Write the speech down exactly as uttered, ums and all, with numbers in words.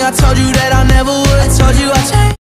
I told you that I never would. I told you I'd change.